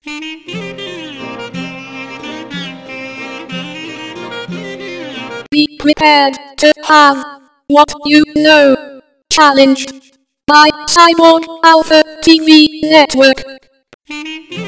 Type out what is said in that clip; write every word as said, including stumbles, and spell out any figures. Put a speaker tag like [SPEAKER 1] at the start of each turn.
[SPEAKER 1] Be prepared to have what you know challenged by Cyborg Alpha T V Network.